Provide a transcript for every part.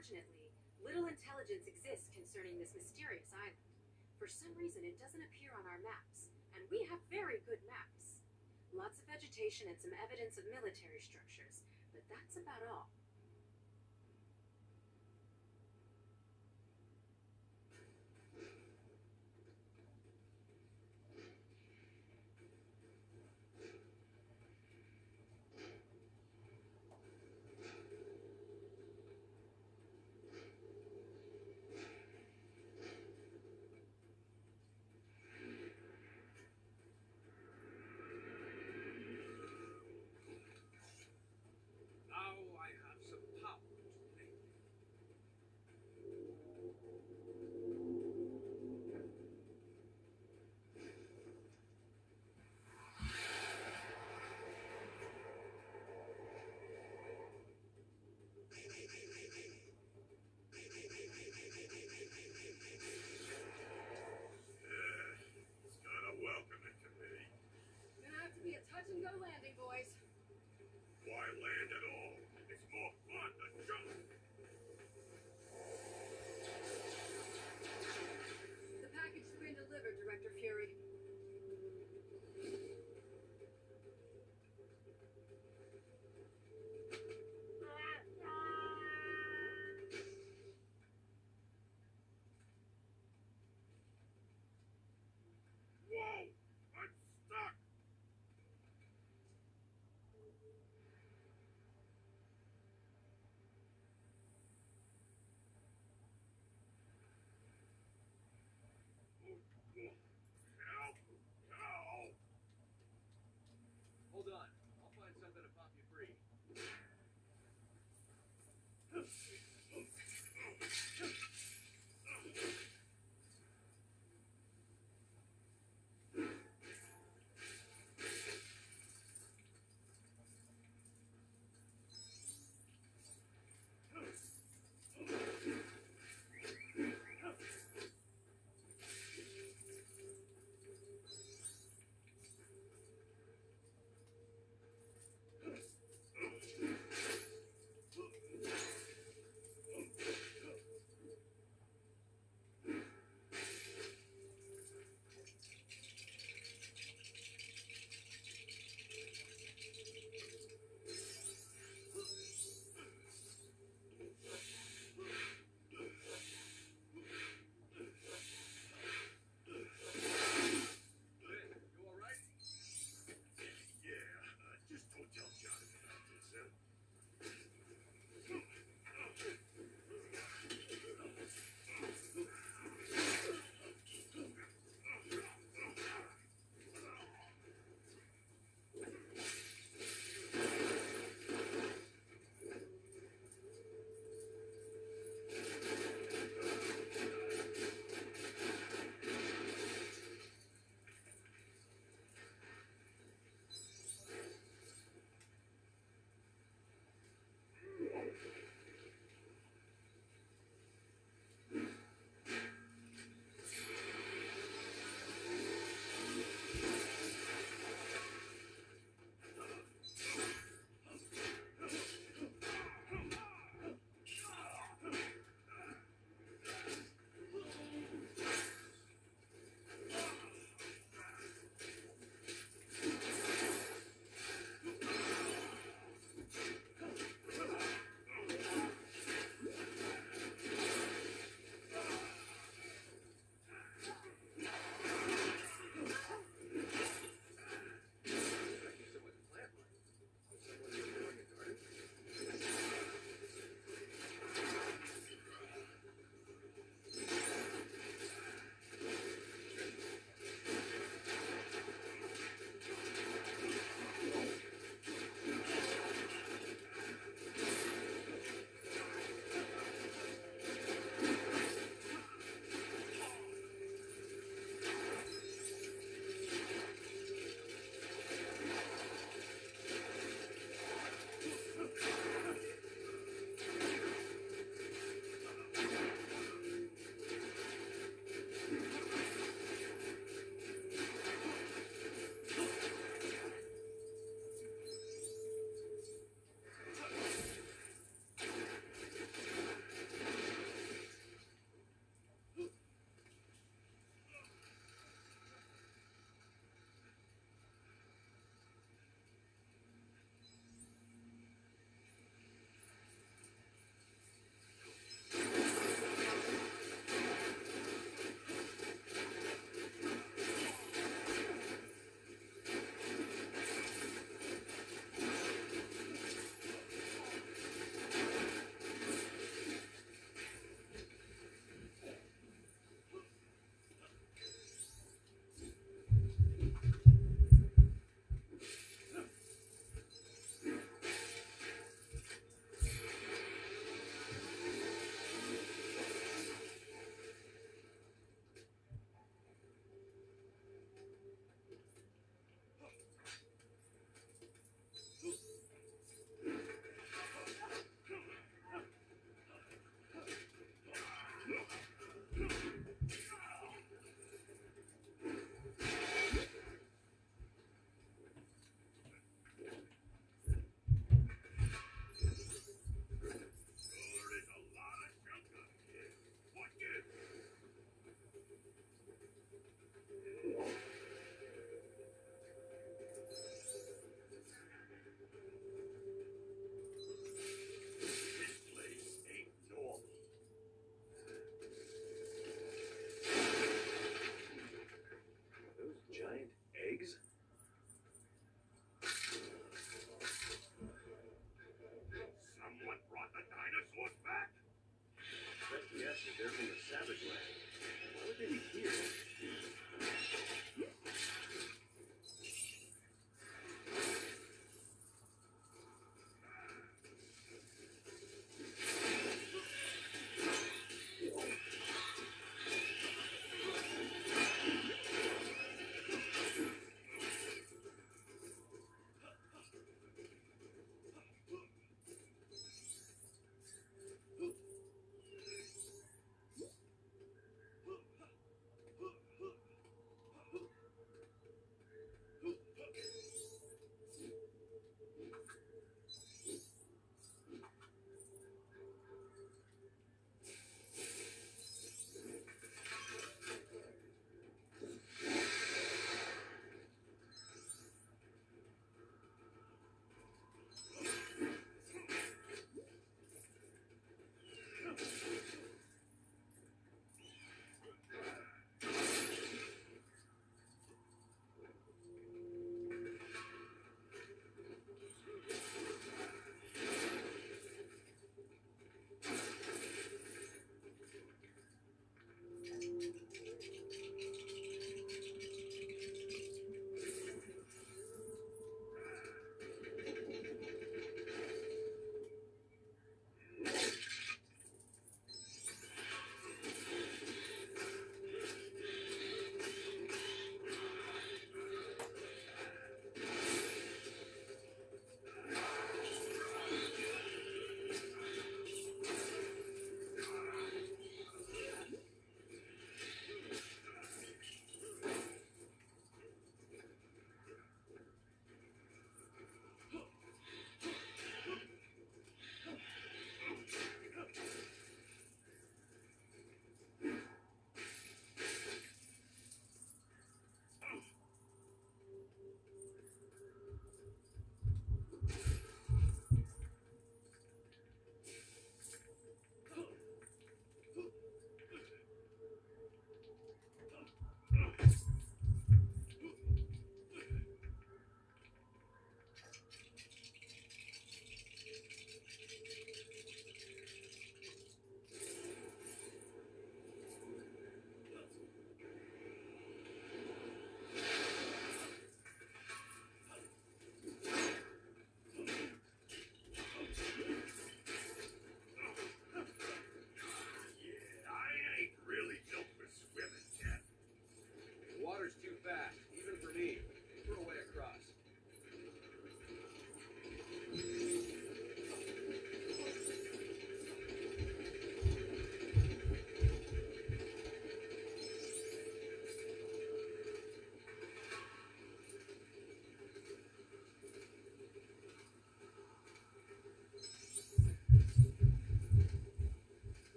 Unfortunately, little intelligence exists concerning this mysterious island. For some reason, it doesn't appear on our maps, and we have very good maps. Lots of vegetation and some evidence of military structures, but that's about all. Now I have some power to play with. It's got a welcoming committee. Gonna have to be a touch and go landing, boys. Why land at all? It's more fun to jump. The package has been delivered, Director Fury. Whoa! I'm stuck! Help! Help! Hold on. I'll find something to pop you free.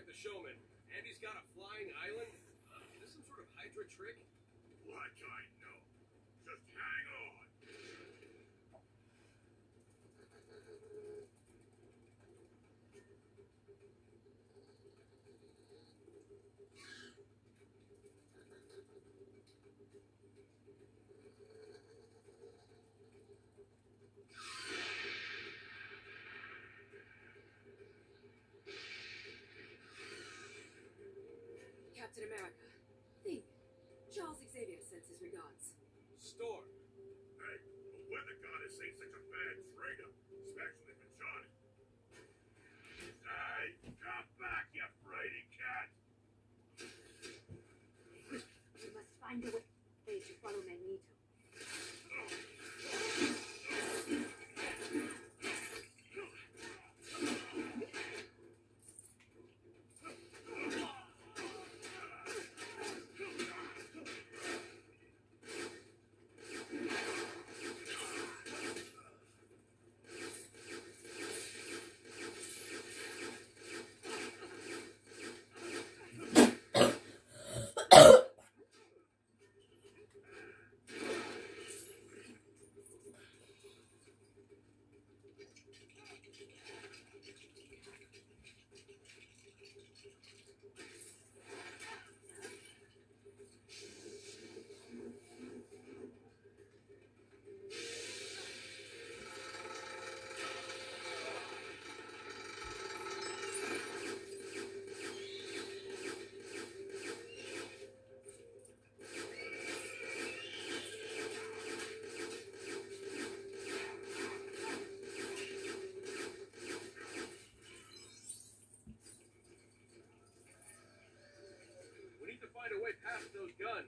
like the showman. Andy's got a flying island. Is this some sort of Hydra trick? Like I know. Just hang on. Captain America, think. Charles Xavier sends his regards. Storm. Hey, the weather goddess ain't such a bad traitor, especially for Johnny. Hey, come back, you fraidy cat! We must find a way to follow Magneto. We need to find a way past those guns.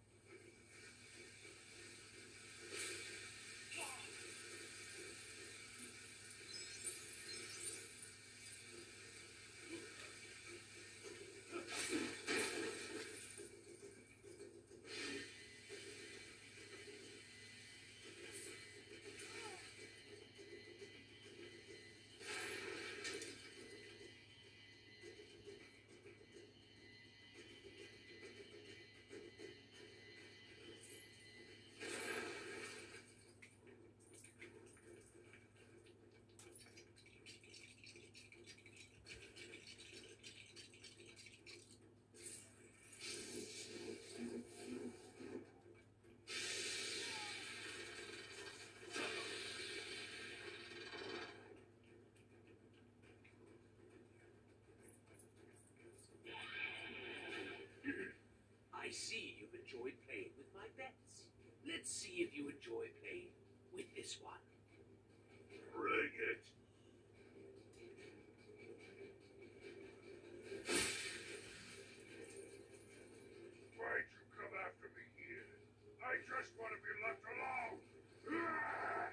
I see you've enjoyed playing with my bets. Let's see if you enjoy playing with this one. Bring it! Why'd you come after me here? I just want to be left alone! Ah!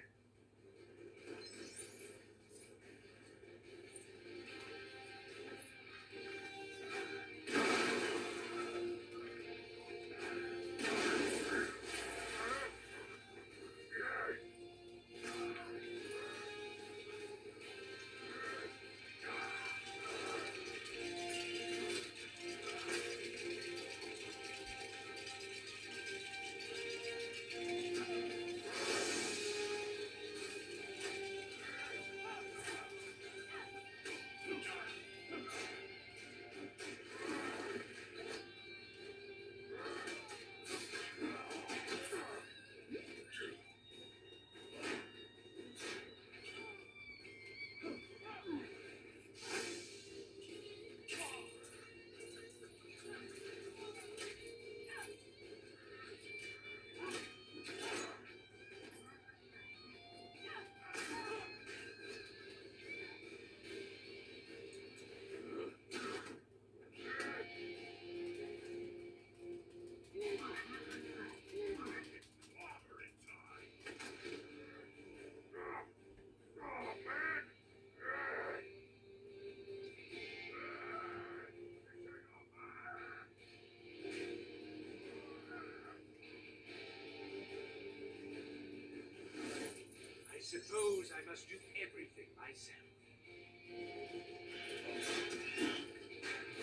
Suppose I must do everything myself.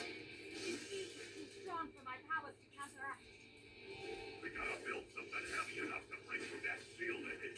strong for my powers to counteract. We gotta build something heavy enough to break through that sealed edge.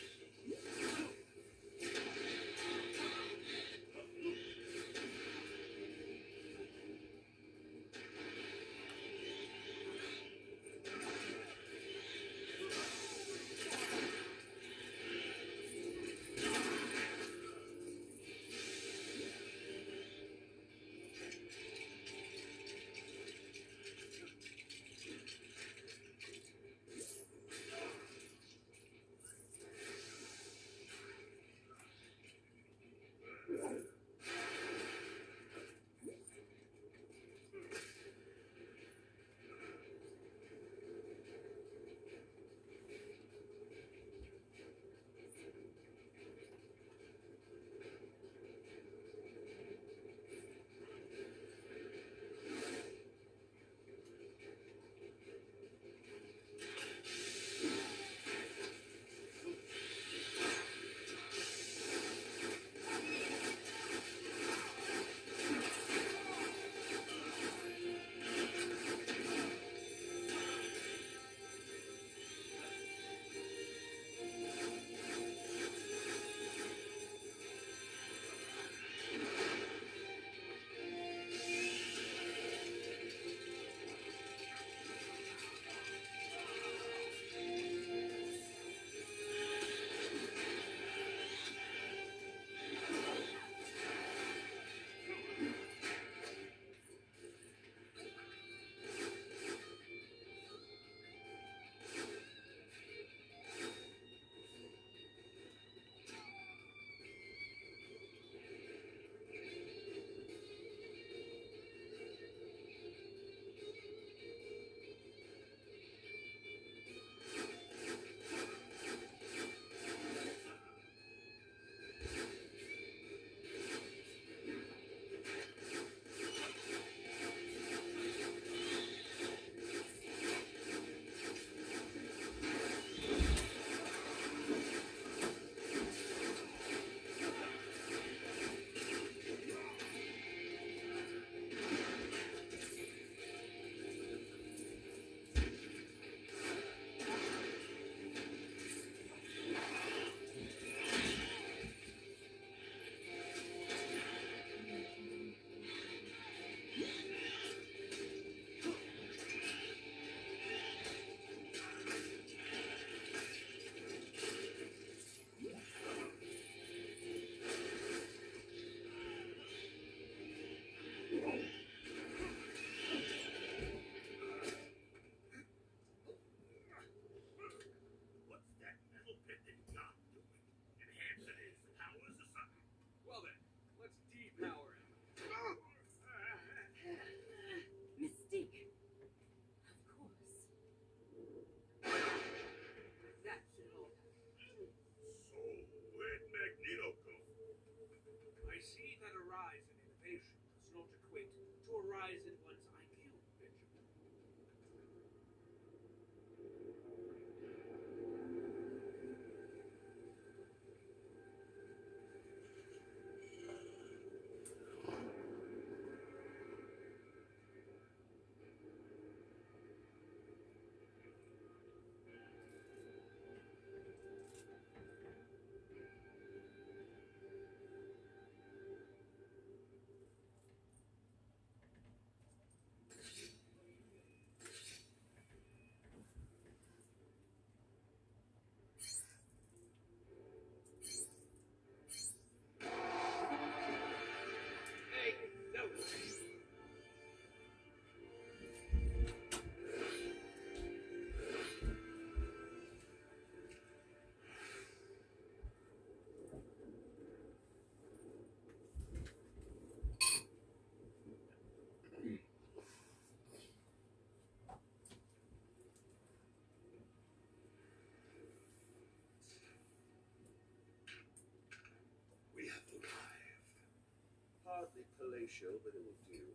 Palatial, but it will do.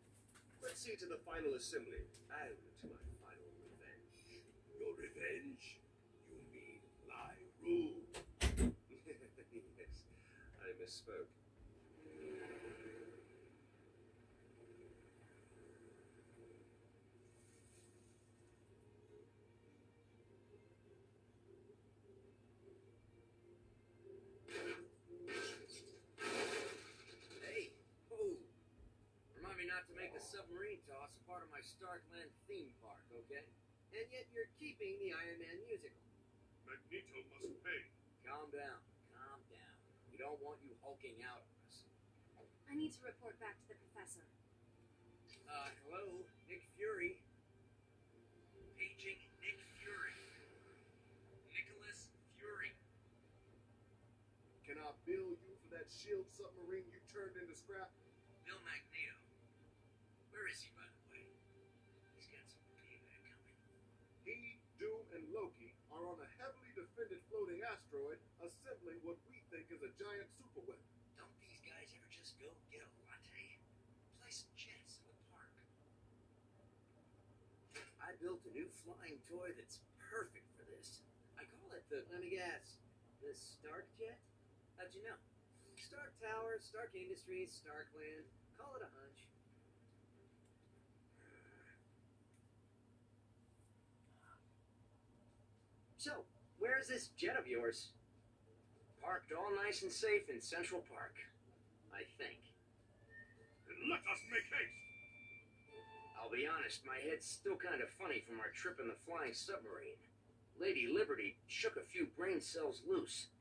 Let's see to the final assembly and to my final revenge. Your revenge? You mean my rule? Yes, I misspoke. the submarine toss a part of my Starkland theme park, okay? And yet you're keeping the Iron Man musical. Magneto must pay. Calm down, calm down. We don't want you hulking out on us. I need to report back to the professor. Hello, Nick Fury. Paging Nick Fury. Nicholas Fury. Can I bill you for that shield submarine you turned into scrap? Bill Magneto. Where is he, by the way? He's got some payback coming. He, Doom, and Loki are on a heavily defended floating asteroid assembling what we think is a giant superweapon. Don't these guys ever just go get a latte? Play some chess in the park. I built a new flying toy that's perfect for this. I call it the, let me guess, the Stark Jet? How'd you know? Stark Tower, Stark Industries, Starkland. Call it a hunch. So, where's this jet of yours? Parked all nice and safe in Central Park, I think. Then let us make haste. I'll be honest, my head's still kind of funny from our trip in the flying submarine. Lady Liberty shook a few brain cells loose.